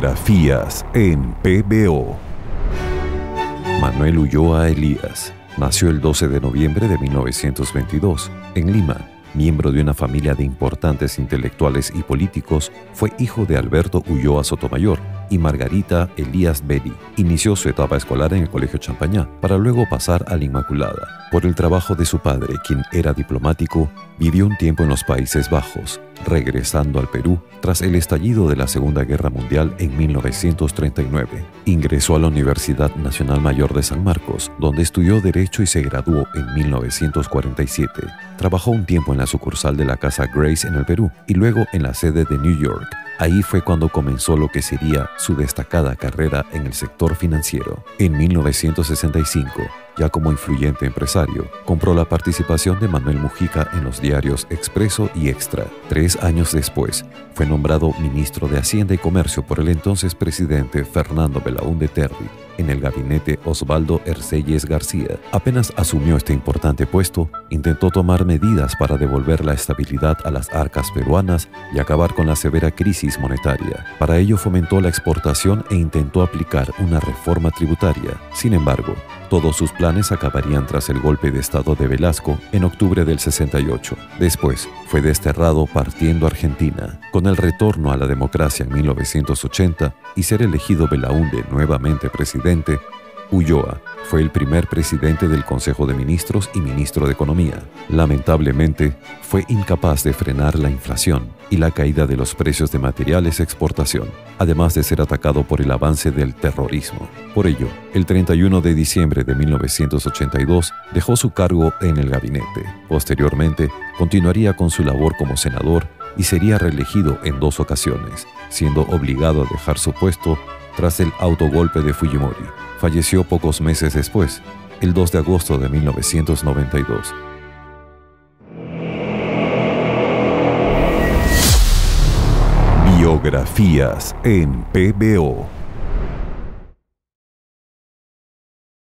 Biografías en PBO. Manuel Ulloa Elías nació el 12 de noviembre de 1922 en Lima. Miembro de una familia de importantes intelectuales y políticos, fue hijo de Alberto Ulloa Sotomayor y Margarita Elías Belli. Inició su etapa escolar en el Colegio Champañá, para luego pasar a la Inmaculada. Por el trabajo de su padre, quien era diplomático, vivió un tiempo en los Países Bajos, regresando al Perú tras el estallido de la Segunda Guerra Mundial en 1939. Ingresó a la Universidad Nacional Mayor de San Marcos, donde estudió Derecho y se graduó en 1947. Trabajó un tiempo en la sucursal de la Casa Grace en el Perú y luego en la sede de New York. Ahí fue cuando comenzó lo que sería su destacada carrera en el sector financiero. En 1965, ya como influyente empresario, compró la participación de Manuel Mujica en los diarios Expreso y Extra. 3 años después, fue nombrado ministro de Hacienda y Comercio por el entonces presidente Fernando Belaúnde Terry, en el gabinete Osvaldo Ercelles García. Apenas asumió este importante puesto, intentó tomar medidas para devolver la estabilidad a las arcas peruanas y acabar con la severa crisis monetaria. Para ello fomentó la exportación e intentó aplicar una reforma tributaria. Sin embargo, todos sus planes acabarían tras el golpe de estado de Velasco en octubre del 68. Después, fue desterrado partiendo a Argentina. Con el retorno a la democracia en 1980 y ser elegido Belaúnde nuevamente presidente, Ulloa fue el primer presidente del Consejo de Ministros y ministro de Economía. Lamentablemente, fue incapaz de frenar la inflación y la caída de los precios de materiales de exportación, además de ser atacado por el avance del terrorismo. Por ello, el 31 de diciembre de 1982 dejó su cargo en el gabinete. Posteriormente, continuaría con su labor como senador y sería reelegido en 2 ocasiones, siendo obligado a dejar su puesto tras el autogolpe de Fujimori. Falleció pocos meses después, el 2 de agosto de 1992. Biografías en PBO.